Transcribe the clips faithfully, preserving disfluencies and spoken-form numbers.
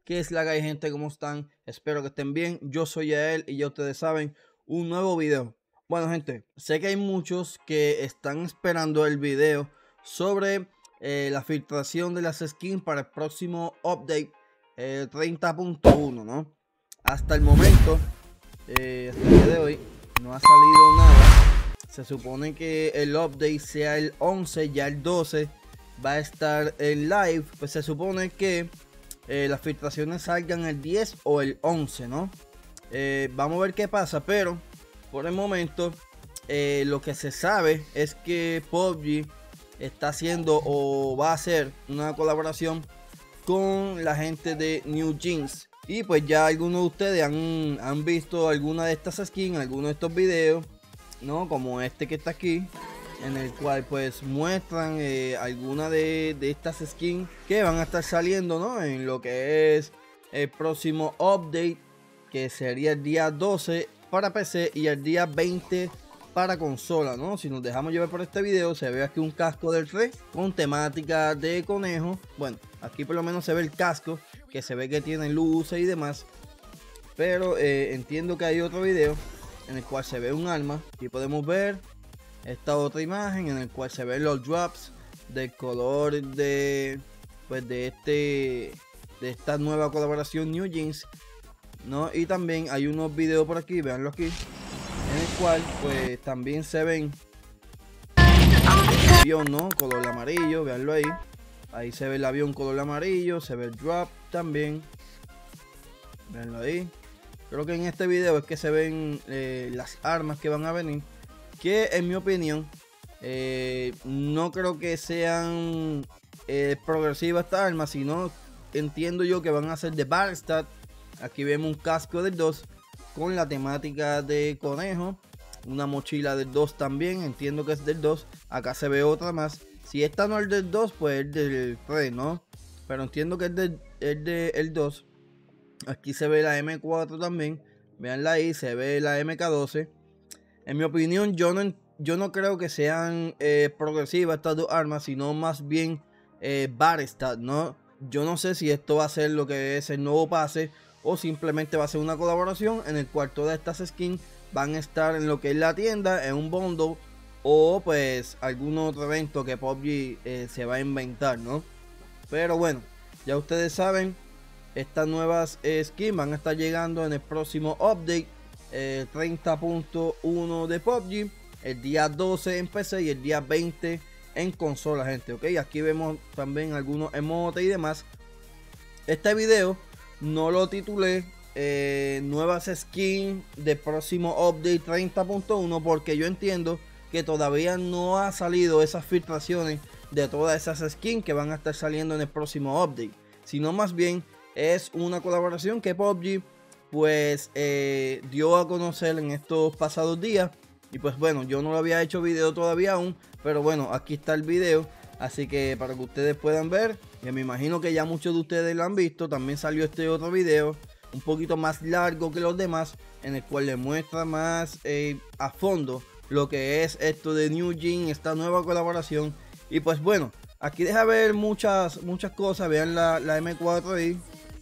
¿Qué es la que hay, gente? ¿Cómo están? Espero que estén bien. Yo soy Yael y ya ustedes saben, un nuevo video. Bueno, gente, sé que hay muchos que están esperando el video sobre eh, la filtración de las skins para el próximo update eh, treinta punto uno, ¿no? Hasta el momento, eh, hasta el día de hoy, no ha salido nada. Se supone que el update sea el once, ya el doce va a estar en live. Pues se supone que eh, las filtraciones salgan el diez o el once, ¿no? Eh, vamos a ver qué pasa, pero por el momento eh, lo que se sabe es que P U B G está haciendo o va a hacer una colaboración con la gente de New Jeans. Y pues ya algunos de ustedes han, han visto alguna de estas skins, algunos de estos videos, ¿no? Como este que está aquí, en el cual pues muestran eh, alguna de, de estas skins que van a estar saliendo, ¿no? En lo que es el próximo update, que sería el día doce para P C y el día veinte para consola, ¿no? Si nos dejamos llevar por este video, se ve aquí un casco del rey con temática de conejo. Bueno, aquí por lo menos se ve el casco, que se ve que tiene luces y demás. Pero eh, entiendo que hay otro video en el cual se ve un arma y podemos ver esta otra imagen en el cual se ven los drops del color de pues de este de esta nueva colaboración New Jeans, ¿no? Y también hay unos videos por aquí, veanlo aquí, en el cual pues también se ven el avión, ¿no? Color amarillo, veanlo ahí. Ahí se ve el avión color amarillo, se ve el drop también. Veanlo ahí. Creo que en este video es que se ven eh, las armas que van a venir, que en mi opinión eh, no creo que sean eh, progresivas estas armas, sino entiendo yo que van a ser de Battlestat. Aquí vemos un casco del dos con la temática de conejo, una mochila del dos también, entiendo que es del dos. Acá se ve otra más. Si esta no es del dos, pues es del tres, ¿no? Pero entiendo que es del es de, el dos. Aquí se ve la M cuatro también, veanla ahí, se ve la M K doce. En mi opinión, yo no, yo no creo que sean eh, progresivas estas dos armas, sino más bien eh, Battlestat, ¿no? Yo no sé si esto va a ser lo que es el nuevo pase o simplemente va a ser una colaboración en el cual todas estas skins van a estar en lo que es la tienda, en un bundle, o pues algún otro evento que P U B G eh, se va a inventar, ¿no? Pero bueno, ya ustedes saben, estas nuevas eh, skins van a estar llegando en el próximo update eh, treinta punto uno de P U B G, el día doce en P C y el día veinte en consola, gente. Ok, aquí vemos también algunos emotes y demás. Este video no lo titulé eh, nuevas skins del próximo update treinta punto uno porque yo entiendo que todavía no ha salido esas filtraciones de todas esas skins que van a estar saliendo en el próximo update, sino más bien es una colaboración que P U B G pues eh, dio a conocer en estos pasados días. Y pues bueno, yo no lo había hecho video todavía aún, pero bueno, aquí está el video, así que para que ustedes puedan ver, y me imagino que ya muchos de ustedes lo han visto. También salió este otro video un poquito más largo que los demás, en el cual les muestra más eh, a fondo lo que es esto de New Jeans, esta nueva colaboración. Y pues bueno, aquí deja ver muchas muchas cosas. Vean la, la M cuatro ahí,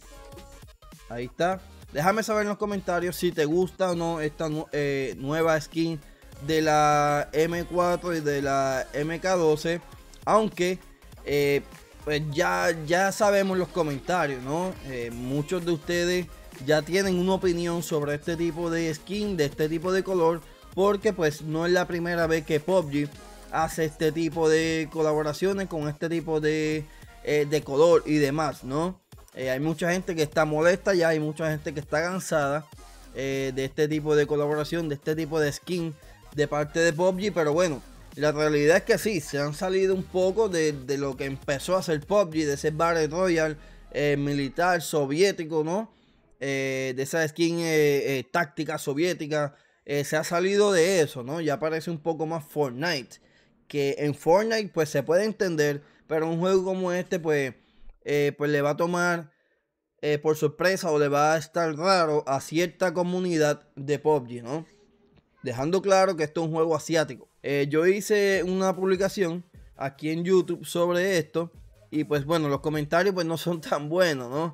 ahí está. Déjame saber en los comentarios si te gusta o no esta eh, nueva skin de la M cuatro y de la M K doce. Aunque eh, pues ya, ya sabemos los comentarios, ¿no? Eh, muchos de ustedes ya tienen una opinión sobre este tipo de skin, de este tipo de color, porque pues no es la primera vez que P U B G hace este tipo de colaboraciones con este tipo de, eh, de color y demás, ¿no? Eh, hay mucha gente que está molesta ya, hay mucha gente que está cansada eh, de este tipo de colaboración, de este tipo de skin de parte de P U B G. Pero bueno, la realidad es que sí, se han salido un poco de, de lo que empezó a hacer P U B G, de ese Battle Royale eh, militar soviético, ¿no? Eh, de esa skin eh, eh, táctica soviética. Eh, se ha salido de eso, ¿no? Ya parece un poco más Fortnite, que en Fortnite pues se puede entender, pero un juego como este pues Eh, pues le va a tomar eh, por sorpresa, o le va a estar raro a cierta comunidad de P U B G, ¿no? Dejando claro que esto es un juego asiático. Eh, yo hice una publicación aquí en YouTube sobre esto y pues bueno, los comentarios pues no son tan buenos, ¿no?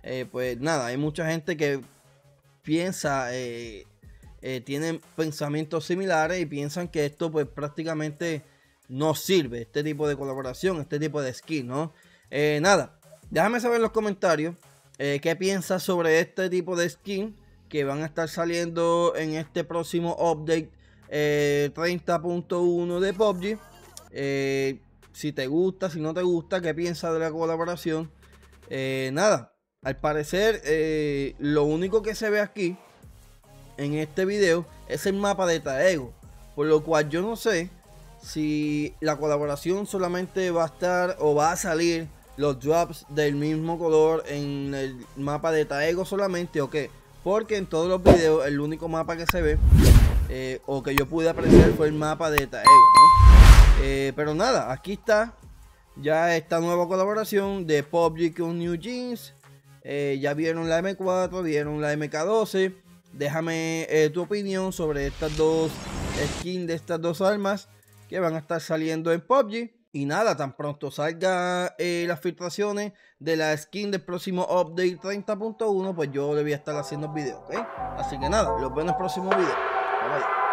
eh, pues nada, hay mucha gente que piensa, eh, eh, tienen pensamientos similares y piensan que esto pues prácticamente no sirve, este tipo de colaboración, este tipo de skin, ¿no? Eh, nada, déjame saber en los comentarios eh, qué piensas sobre este tipo de skin que van a estar saliendo en este próximo update eh, treinta punto uno de P U B G. Eh, si te gusta, si no te gusta, qué piensas de la colaboración. Eh, nada, al parecer eh, lo único que se ve aquí en este video es el mapa de Taego, por lo cual yo no sé si la colaboración solamente va a estar o va a salir los drops del mismo color en el mapa de Taego solamente o qué, porque en todos los videos el único mapa que se ve eh, o que yo pude apreciar fue el mapa de Taego, ¿no? Eh, pero nada, aquí está ya esta nueva colaboración de P U B G con New Jeans. Eh, ya vieron la M cuatro, vieron la M K doce. Déjame eh, tu opinión sobre estas dos skins de estas dos armas que van a estar saliendo en P U B G. Y nada, tan pronto salga eh, las filtraciones de la skin del próximo update treinta punto uno, pues yo le voy a estar haciendo videos, ¿ok? Así que nada, los veo en el próximo video. Bye bye.